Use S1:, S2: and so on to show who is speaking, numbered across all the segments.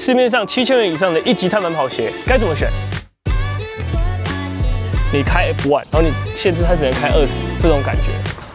S1: 市面上7000元以上的1级碳板跑鞋该怎么选？你开 F1， 然后你限制它只能开20，这种感觉，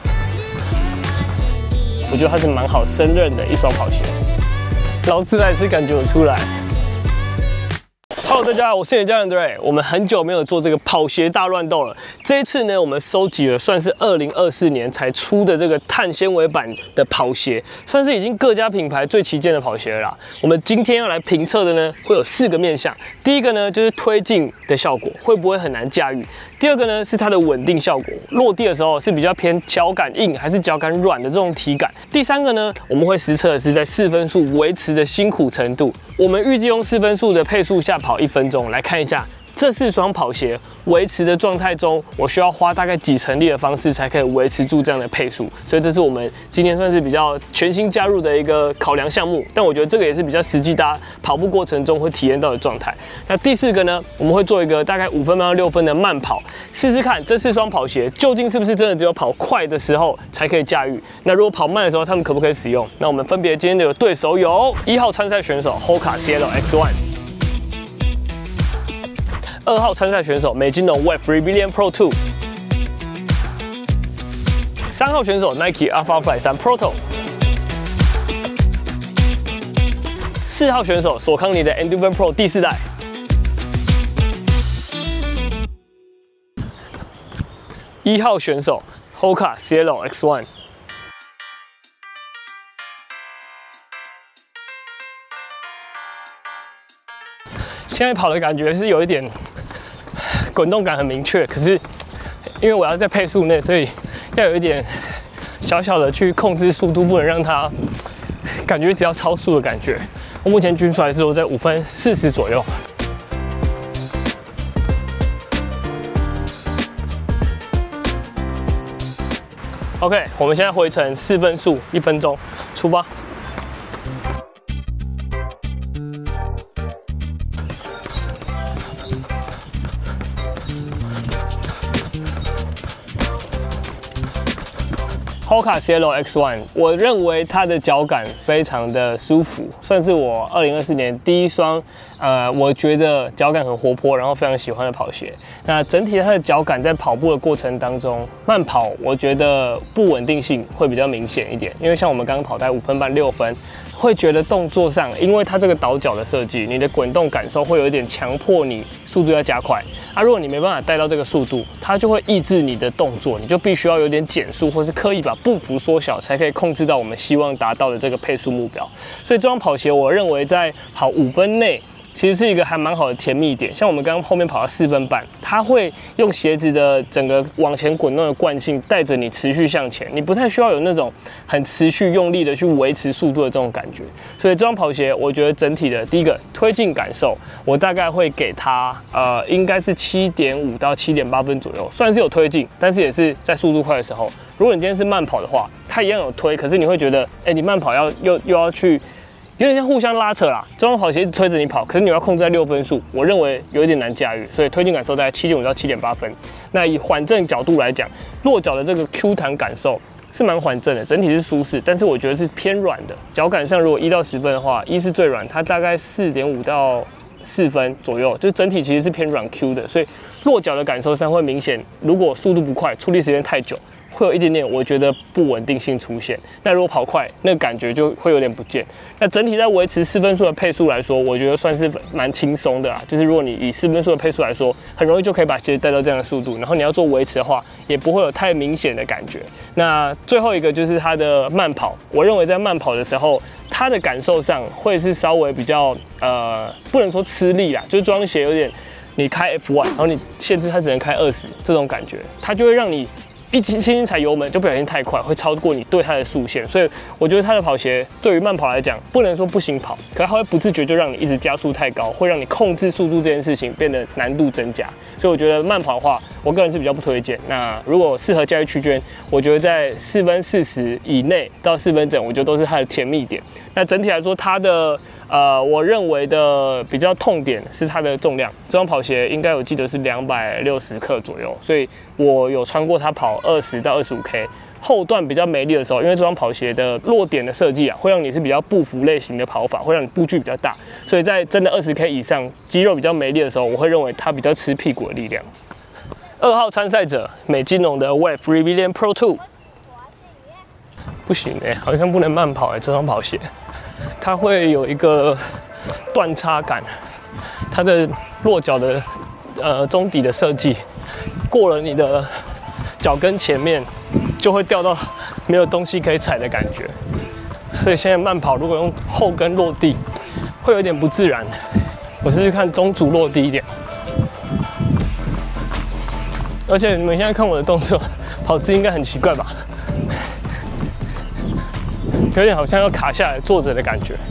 S1: 我觉得它是蛮好胜任的一双跑鞋。劳斯莱斯感觉有出来。Hello， 大家好，我是你的教练 Dre。我们很久没有做这个跑鞋大乱斗了。这一次呢，我们收集了算是2024年才出的这个碳纤维版的跑鞋，算是已经各家品牌最旗舰的跑鞋了啦。我们今天要来评测的呢，会有4个面向。第一个呢，就是推进的效果，会不会很难驾驭？第二个呢，是它的稳定效果，落地的时候是比较偏脚感硬还是脚感软的这种体感。第三个呢，我们会实测的是在4分速维持的辛苦程度。我们预计用4分速的配速下跑1分钟，来看一下这4双跑鞋维持的状态中，我需要花大概几成力的方式才可以维持住这样的配速。所以这是我们今天算是比较全新加入的一个考量项目，但我觉得这个也是比较实际，大家跑步过程中会体验到的状态。那第4个呢，我们会做一个大概5分到6分的慢跑，试试看这4双跑鞋究竟是不是真的只有跑快的时候才可以驾驭。那如果跑慢的时候，他们可不可以使用？那我们分别今天的对手有1号参赛选手 Hoka Cielo X1。2号参赛选手美津浓 Wave Rebellion Pro 2， 3号选手 Nike Alphafly 3 Proto， 4号选手索康尼的 Endurance Pro 第4代，1号选手 Hoka Cielo X1。现在跑的感觉是有一点滚动感很明确，可是因为我要在配速内，所以要有一点小小的去控制速度，不能让它感觉只要超速的感觉。我目前均速还是落在5分40左右。OK， 我们现在回程4分速1分钟，出发。Hoka Cielo X1， 我认为它的脚感非常的舒服，算是我2024年第1双，我觉得脚感很活泼，然后非常喜欢的跑鞋。那整体它的脚感在跑步的过程当中，慢跑我觉得不稳定性会比较明显一点，因为像我们刚刚跑在5分半6分，会觉得动作上，因为它这个倒脚的设计，你的滚动感受会有一点强迫你速度要加快。如果你没办法带到这个速度，它就会抑制你的动作，你就必须要有点减速，或是刻意把步幅缩小，才可以控制到我们希望达到的这个配速目标。所以这双跑鞋，我认为在跑5分内，其实是一个还蛮好的甜蜜点。像我们刚刚后面跑到4分半，它会用鞋子的整个往前滚动的惯性，带着你持续向前，你不太需要有那种很持续用力的去维持速度的这种感觉。所以这双跑鞋，我觉得整体的第一个推进感受，我大概会给它应该是7.5到7.8分左右，算是有推进，但是也是在速度快的时候。如果你今天是慢跑的话，它一样有推，可是你会觉得，你慢跑又要去。有点像互相拉扯啦，这双跑鞋一直推着你跑，可是你要控制在6分速，我认为有一点难驾驭，所以推进感受大概7.5到7.8分。那以缓震角度来讲，落脚的这个 Q 弹感受是蛮缓震的，整体是舒适，但是我觉得是偏软的。脚感上如果1到10分的话，1是最软，它大概4.5到4分左右，就整体其实是偏软 Q 的，所以落脚的感受上会明显，如果速度不快，出力时间太久，会有一点点我觉得不稳定性出现。那如果跑快，那个感觉就会有点不见。那整体在维持4分速的配速来说，我觉得算是蛮轻松的啦。就是如果你以4分速的配速来说，很容易就可以把鞋带到这样的速度，然后你要做维持的话，也不会有太明显的感觉。那最后一个就是它的慢跑，我认为在慢跑的时候，它的感受上会是稍微比较不能说吃力啦，就是装鞋有点你开 F1， 然后你限制它只能开20这种感觉，它就会让你一轻轻踩油门就不小心太快，会超过你对它的速限，所以我觉得它的跑鞋对于慢跑来讲，不能说不行跑，可是它会不自觉就让你一直加速太高，会让你控制速度这件事情变得难度增加。所以我觉得慢跑的话，我个人是比较不推荐。那如果适合驾驭区间，我觉得在4分40以内到4分整，我觉得都是它的甜蜜点。那整体来说，它的我认为的比较痛点是它的重量，这双跑鞋应该我记得是260克左右，所以我有穿过它跑20到25K， 后段比较没力的时候，因为这双跑鞋的落点的设计啊，会让你是比较步幅类型的跑法，会让你步距比较大，所以在真的20K 以上肌肉比较没力的时候，我会认为它比较吃屁股的力量。2号参赛者美津浓的 Wave Rebellion Pro 2， 不行好像不能慢跑这双跑鞋，它会有一个断差感，它的落脚的中底的设计，过了你的脚跟前面，就会掉到没有东西可以踩的感觉，所以现在慢跑如果用后跟落地，会有点不自然。我试试看中足落地一点。而且你们现在看我的动作，跑姿应该很奇怪吧？有点好像要卡下来坐着的感觉，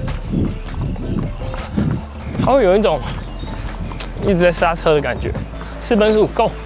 S1: 它会有一种一直在刹车的感觉。4分速 ，Go！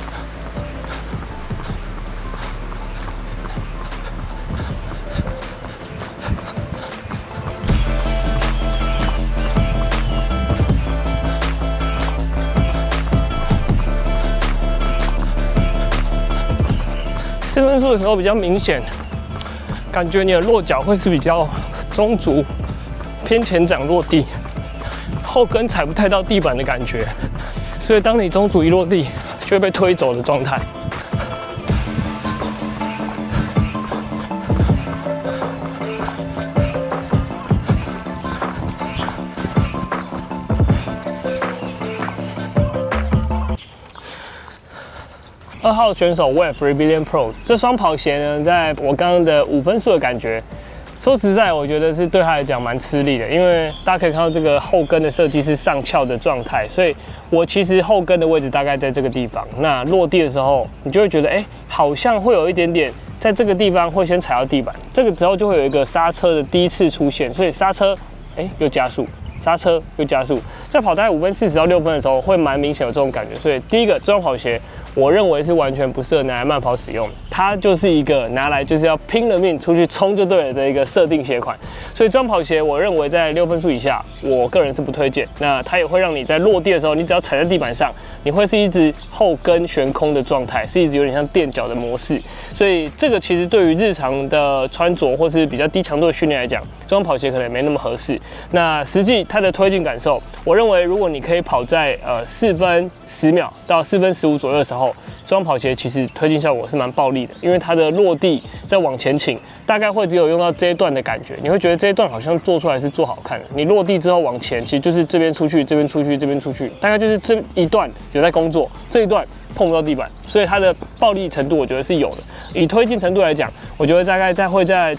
S1: 4分速的时候比较明显，感觉你的落脚会是比较中足、偏前掌落地，后跟踩不太到地板的感觉，所以当你中足一落地，就会被推走的状态。2号选手 Wave Rebellion Pro 这双跑鞋呢，在我刚刚的5分速的感觉，说实在，我觉得是对他来讲蛮吃力的，因为大家可以看到这个后跟的设计是上翘的状态，所以我其实后跟的位置大概在这个地方。那落地的时候，你就会觉得，好像会有一点点在这个地方会先踩到地板，这个之后就会有一个刹车的第一次出现，所以刹车，又加速。刹车又加速，在跑大概5分40到6分的时候，会蛮明显有这种感觉。所以第一个，这双跑鞋我认为是完全不适合拿来慢跑使用的，它就是一个拿来就是要拼了命出去冲就对了的一个设定鞋款。所以这双跑鞋我认为在6分速以下，我个人是不推荐。那它也会让你在落地的时候，你只要踩在地板上，你会是一直后跟悬空的状态，是一直有点像垫脚的模式。所以这个其实对于日常的穿着或是比较低强度的训练来讲，这双跑鞋可能也没那么合适。那实际它的推进感受，我认为如果你可以跑在4分10秒到4分15左右的时候，这双跑鞋其实推进效果是蛮暴力的，因为它的落地再往前倾，大概会只有用到这一段的感觉，你会觉得这一段好像做出来是做好看的。你落地之后往前，其实就是这边出去，这边出去，这边出去，大概就是这一段有在工作，这一段碰不到地板，所以它的暴力程度我觉得是有的。以推进程度来讲，我觉得大概会在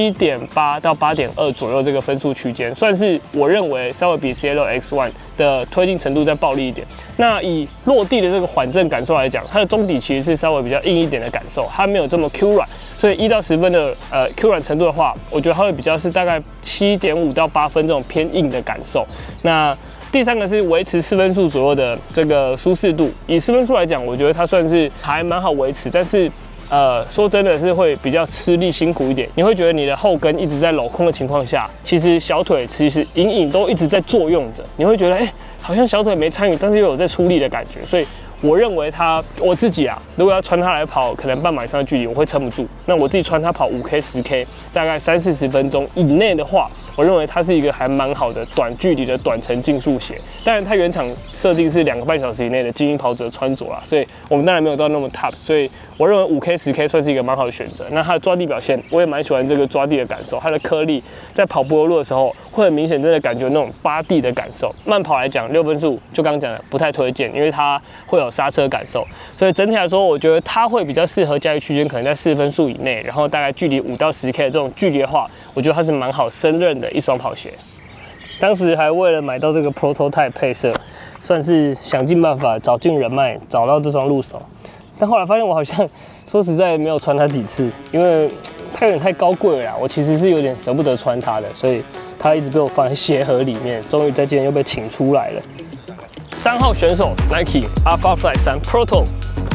S1: 7.8到8.2左右这个分数区间，算是我认为稍微比 Cielo X1 的推进程度再暴力一点。那以落地的这个缓震感受来讲，它的中底其实是稍微比较硬一点的感受，它没有这么 Q 软，所以1到10分的Q 软程度的话，我觉得它会比较是大概7.5到8分这种偏硬的感受。那第3个是维持4分速左右的这个舒适度，以4分速来讲，我觉得它算是还蛮好维持，但是说真的是会比较吃力辛苦一点。你会觉得你的后跟一直在镂空的情况下，其实小腿其实隐隐都一直在作用着，你会觉得好像小腿没参与，但是又有在出力的感觉。所以我认为我自己如果要穿它来跑可能半马以上的距离，我会撑不住。那我自己穿它跑5K 10K， 大概30-40分钟以内的话，我认为它是一个还蛮好的短距离的短程竞速鞋。当然，它原厂设定是2个半小时以内的精英跑者穿着啦，所以我们当然没有到那么 top。所以我认为5K 10K 算是一个蛮好的选择。那它的抓地表现，我也蛮喜欢这个抓地的感受。它的颗粒在跑柏油路的时候，会很明显，真的感觉那种扒地的感受。慢跑来讲，6分速就刚刚讲的不太推荐，因为它会有刹车感受。所以整体来说，我觉得它会比较适合驾驭区间，可能在4分速以内，然后大概距离5到10K 的这种距离的话，我觉得它是蛮好胜任的一双跑鞋。当时还为了买到这个 prototype 配色，算是想尽办法找尽人脉找到这双入手。但后来发现我好像说实在没有穿它几次，因为它有点太高贵了啦，我其实是有点舍不得穿它的，所以它一直被我放在鞋盒里面，终于在今天又被请出来了。3号选手 Nike Alphafly 3 Proto。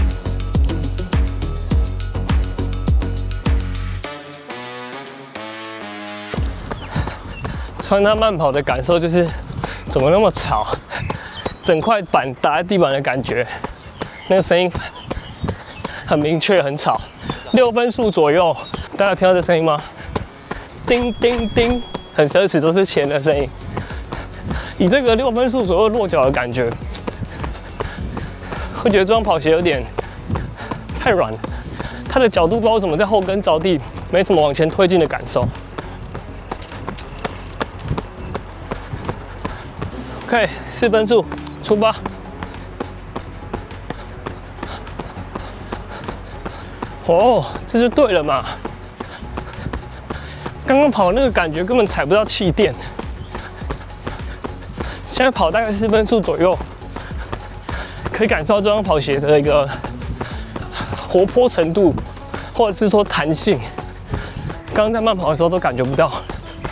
S1: 穿它慢跑的感受就是怎么那么吵，整块板打在地板的感觉，那个声音很明确，很吵。 6分速左右，大家有听到这声音吗？叮叮叮，很奢侈，都是钱的声音。以这个6分速左右落脚的感觉，会觉得这双跑鞋有点太软，它的角度不知道为什么在后跟着地没什么往前推进的感受。OK， 4分速，出发。哦，这就对了嘛。刚刚跑那个感觉根本踩不到气垫，现在跑大概4分速左右，可以感受到这双跑鞋的一个活泼程度，或者是说弹性。刚刚在慢跑的时候都感觉不到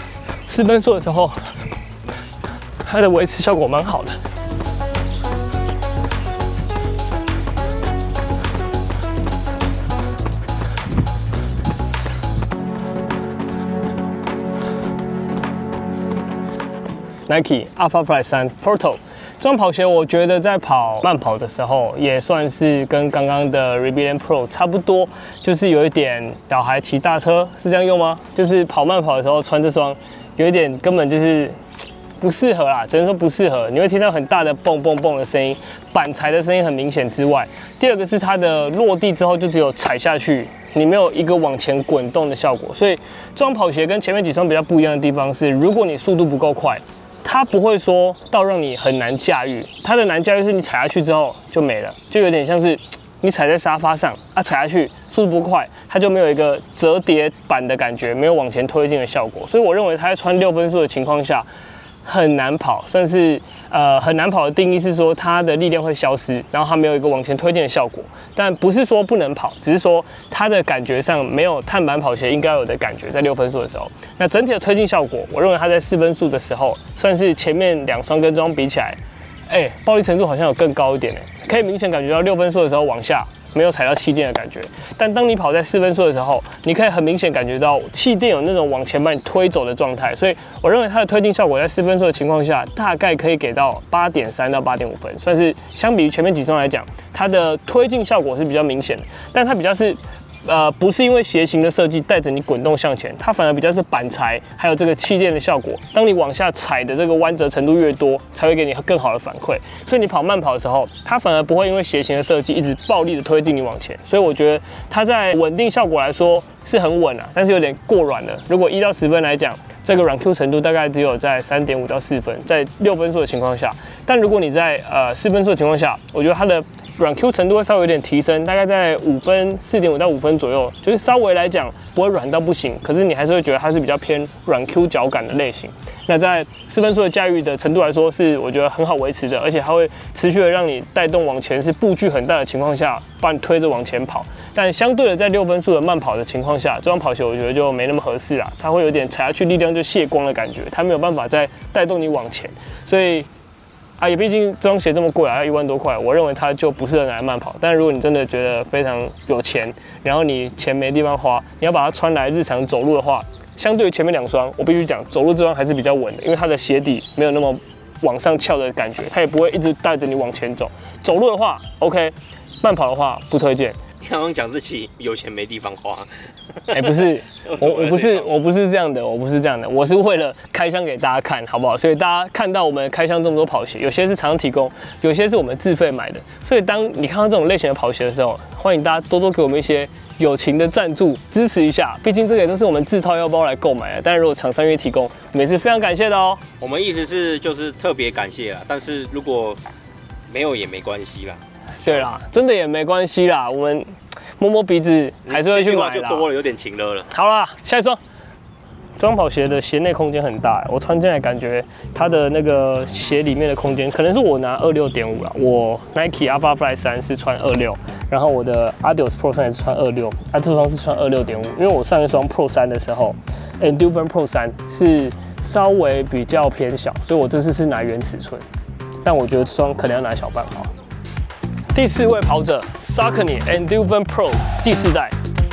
S1: ，4分速的时候，它的维持效果蛮好的。Nike Alpha Fly 3 Portal 这双跑鞋，我觉得在跑慢跑的时候，也算是跟刚刚的 Rebellion Pro 差不多，就是有一点小孩骑大车，是这样用吗？就是跑慢跑的时候穿这双，有一点根本就是不适合啦，只能说不适合。你会听到很大的蹦蹦蹦的声音，板材的声音很明显之外，第二个是它的落地之后就只有踩下去，你没有一个往前滚动的效果。所以这双跑鞋跟前面几双比较不一样的地方是，如果你速度不够快，它不会说到让你很难驾驭，它的难驾驭是你踩下去之后就没了，就有点像是你踩在沙发上啊，踩下去速度不快，它就没有一个折叠板的感觉，没有往前推进的效果。所以我认为它在穿6分速的情况下很难跑，算是很难跑的定义是说它的力量会消失，然后它没有一个往前推进的效果。但不是说不能跑，只是说它的感觉上没有碳板跑鞋应该有的感觉，在6分速的时候。那整体的推进效果，我认为它在4分速的时候，算是前面2双跟这双比起来，暴力程度好像有更高一点可以明显感觉到6分速的时候往下没有踩到气垫的感觉，但当你跑在4分速的时候，你可以很明显感觉到气垫有那种往前把你推走的状态，所以我认为它的推进效果在4分速的情况下，大概可以给到8.3到8.5分，算是相比于前面几双来讲，它的推进效果是比较明显的，但它比较是。不是因为鞋型的设计带着你滚动向前，它反而比较是板材还有这个气垫的效果。当你往下踩的这个弯折程度越多，才会给你更好的反馈。所以你跑慢跑的时候，它反而不会因为鞋型的设计一直暴力的推进你往前。所以我觉得它在稳定效果来说是很稳但是有点过软了。如果1到10分来讲，这个软 Q 程度大概只有在3.5到4分，在6分速的情况下。但如果你在4分速的情况下，我觉得它的软 Q 程度会稍微有点提升，大概在5分、4.5到5分左右，就是稍微来讲不会软到不行，可是你还是会觉得它是比较偏软 Q 脚感的类型。那在4分速的驾驭的程度来说，是我觉得很好维持的，而且它会持续的让你带动往前，是步距很大的情况下，把你推着往前跑。但相对的，在6分速的慢跑的情况下，这双跑鞋我觉得就没那么合适啦，它会有点踩下去力量就卸光的感觉，它没有办法再带动你往前，所以。也毕竟这双鞋这么贵要1万多块，我认为它就不适合拿来慢跑。但如果你真的觉得非常有钱，然后你钱没地方花，你要把它穿来日常走路的话，相对于前面2双，我必须讲，走路这双还是比较稳的，因为它的鞋底没有那么往上翘的感觉，它也不会一直带着你往前走。走路的话 OK， 慢跑的话不推荐。
S2: 刚刚讲自己有钱没地方花，
S1: 不是，我不是这样的，我是为了开箱给大家看，好不好？所以大家看到我们开箱这么多跑鞋，有些是厂商提供，有些是我们自费买的。所以当你看到这种类型的跑鞋的时候，欢迎大家多多给我们一些友情的赞助，支持一下。毕竟这个也都是我们自掏腰包来购买的，但是如果厂商愿意提供，我们也是非常感谢的哦。
S2: 我们意思是就是特别感谢啦，但是如果没有也没关系啦。
S1: 对啦，真的也没关系啦，我们摸摸鼻子还是会去买啦。
S2: 就多了，有点情勒了。
S1: 好啦，下一双。这双跑鞋的鞋内空间很大，我穿进来感觉它的那个鞋里面的空间，可能是我拿26.5啦，我 Nike Alpha Fly 3是穿26，然后我的 Adios Pro 3也是穿26，这双是穿26.5，因为我上一双 Pro 3的时候 Endurance Pro 3是稍微比较偏小，所以我这次是拿原尺寸，但我觉得这双可能要拿小半号。第4位跑者 Saucony Endurance Pro 第4代。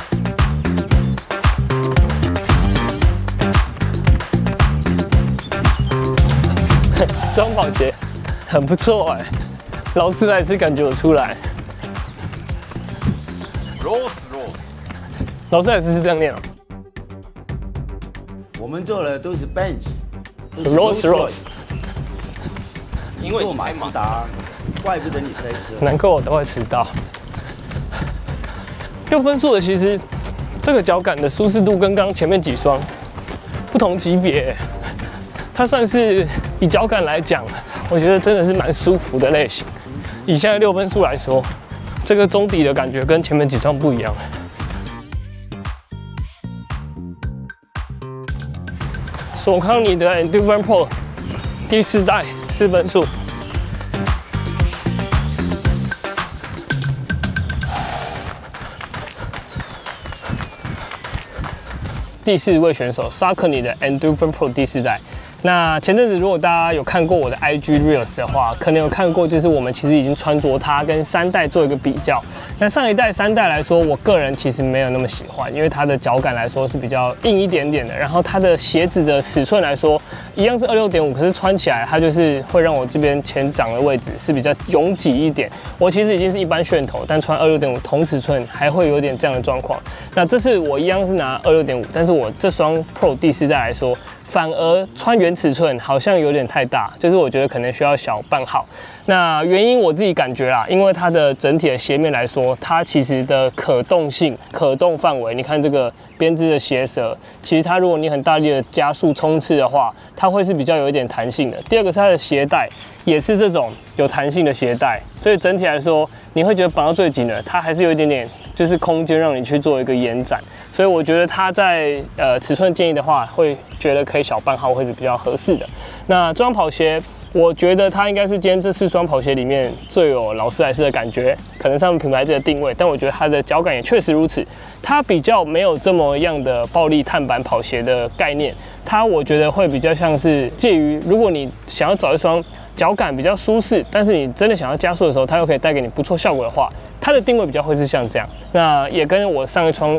S1: 这双跑鞋很不错劳斯莱斯感觉有出来。
S2: Rolls Royce
S1: 劳斯莱斯是这样念哦。
S3: 我们做的都是 Benz，
S1: Rolls Royce。
S2: 因为
S3: 做马自达，怪不得你塞车。
S1: 难怪我都会迟到。6分速的其实这个脚感的舒适度跟刚前面几双不同级别，它算是以脚感来讲，我觉得真的是蛮舒服的类型。以现在6分速来说，这个中底的感觉跟前面几双不一样。索康尼的 Endurance Pro 第4代4分速。第4位选手 Saucony 的 Endurance Pro 第4代。那前阵子如果大家有看过我的 IG Reels 的话，可能有看过，就是我们其实已经穿着它跟3代做一个比较。那上一代3代来说，我个人其实没有那么喜欢，因为它的脚感来说是比较硬一点点的，然后它的鞋子的尺寸来说，一样是26.5，可是穿起来它就是会让我这边前掌的位置是比较拥挤一点。我其实已经是一般楦头，但穿26.5同尺寸还会有点这样的状况。那这次我一样是拿26.5，但是我这双 Pro 第4代来说，反而穿原尺寸好像有点太大，就是我觉得可能需要小半号。那原因我自己感觉啦，因为它的整体的鞋面来说，它其实的可动性、可动范围，你看这个编织的鞋舌，其实它如果你很大力的加速冲刺的话，它会是比较有一点弹性的。第二个是它的鞋带也是这种有弹性的鞋带，所以整体来说，你会觉得绑到最紧了，它还是有一点点就是空间让你去做一个延展。所以我觉得它在尺寸建议的话，会觉得可以小半号会是比较合适的。那这双跑鞋，我觉得它应该是今天这4双跑鞋里面最有劳斯莱斯的感觉，可能他们品牌这个定位，但我觉得它的脚感也确实如此。它比较没有这么样的暴力碳板跑鞋的概念，它我觉得会比较像是介于，如果你想要找一双脚感比较舒适，但是你真的想要加速的时候，它又可以带给你不错效果的话，它的定位比较会是像这样。那也跟我上一双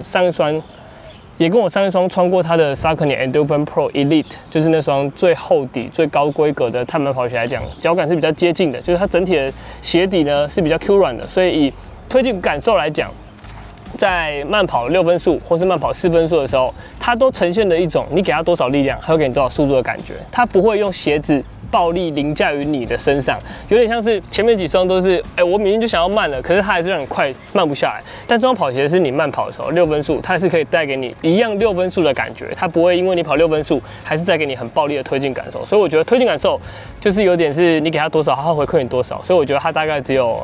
S1: 穿过它的 Saucony Endurance Pro Elite， 就是那双最厚底、最高规格的碳板跑鞋来讲，脚感是比较接近的，就是它整体的鞋底呢是比较 Q 软的，所以以推进感受来讲，在慢跑6分速或是慢跑4分速的时候，它都呈现了一种你给它多少力量，它会给你多少速度的感觉，它不会用鞋子暴力凌驾于你的身上，有点像是前面几双都是，我明明就想要慢了，可是它还是让你快慢不下来。但这双跑鞋是你慢跑的时候6分速，它是可以带给你一样6分速的感觉，它不会因为你跑6分速，还是带给你很暴力的推进感受。所以我觉得推进感受就是有点是你给它多少，它会回馈你多少。所以我觉得它大概只有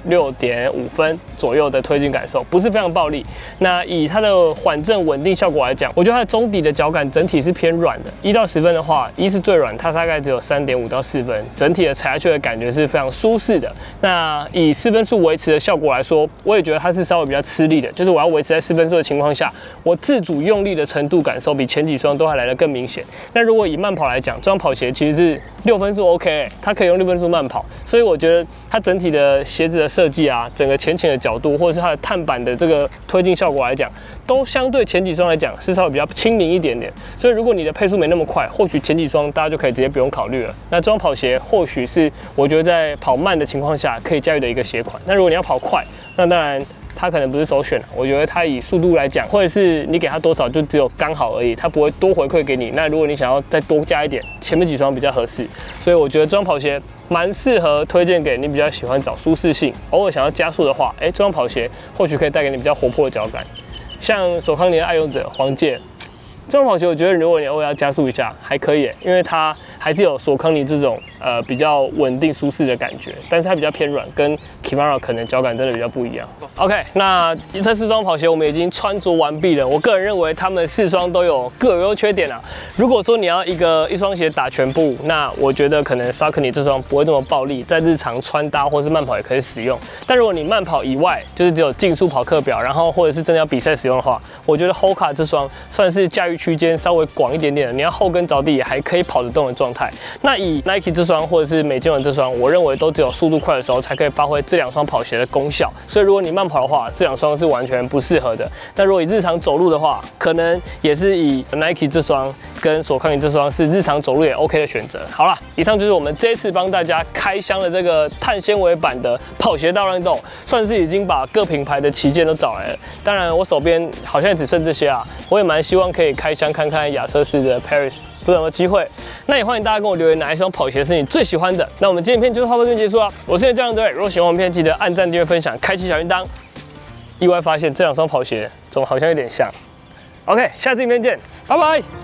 S1: 6.5分左右的推进感受，不是非常暴力。那以它的缓震稳定效果来讲，我觉得它的中底的脚感整体是偏软的。1到10分的话，1是最软，它大概只有3.5到4分，整体的踩下去的感觉是非常舒适的。那以4分速维持的效果来说，我也觉得它是稍微比较吃力的，就是我要维持在4分速的情况下，我自主用力的程度感受比前几双都还来得更明显。那如果以慢跑来讲，这双跑鞋其实是6分速 OK， 它可以用6分速慢跑，所以我觉得它整体的鞋子的设计啊，整个前倾的角度，或者是它的碳板的这个推进效果来讲，都相对前几双来讲是稍微比较亲民一点点。所以如果你的配速没那么快，或许前几双大家就可以直接不用考虑了。那这双跑鞋或许是我觉得在跑慢的情况下可以驾驭的一个鞋款。那如果你要跑快，那当然它可能不是首选，我觉得它以速度来讲，或者是你给它多少就只有刚好而已，它不会多回馈给你。那如果你想要再多加一点，前面几双比较合适。所以我觉得这双跑鞋蛮适合推荐给你比较喜欢找舒适性，偶尔想要加速的话，这双跑鞋或许可以带给你比较活泼的脚感。像索康尼的爱用者黄介，这双跑鞋我觉得如果你偶尔要加速一下还可以，因为它还是有索康尼这种比较稳定舒适的感觉，但是它比较偏软，跟 Kimara 可能脚感真的比较不一样。OK， 那这4双跑鞋我们已经穿着完毕了。我个人认为它们4双都有各有优缺点啊。如果说你要一双鞋打全部，那我觉得可能 Saucony 这双不会这么暴力，在日常穿搭或是慢跑也可以使用。但如果你慢跑以外，就是只有竞速跑课表，然后或者是真的要比赛使用的话，我觉得 Hoka 这双算是驾驭区间稍微广一点点的，你要后跟着地也还可以跑得动的状态。那以 Nike 这双或者是美津浓这双，我认为都只有速度快的时候才可以发挥这2双跑鞋的功效。所以如果你慢跑的话，这2双是完全不适合的。那如果以日常走路的话，可能也是以 Nike 这双跟索康尼这双是日常走路也 OK 的选择。好啦，以上就是我们这一次帮大家开箱的这个碳纤维版的跑鞋大乱斗，算是已经把各品牌的旗舰都找来了。当然，我手边好像也只剩这些啊，我也蛮希望可以开箱看看亚瑟士的 Paris， 不知道有没有机会。那也欢迎大家跟我留言哪一双跑鞋是你最喜欢的。那我们今天影片就差不多就结束了，我是你的教练队。如果喜欢我们片，记得按赞、订阅、分享、开启小铃铛。意外发现这两双跑鞋怎么好像有点像。OK， 下次影片见，拜拜。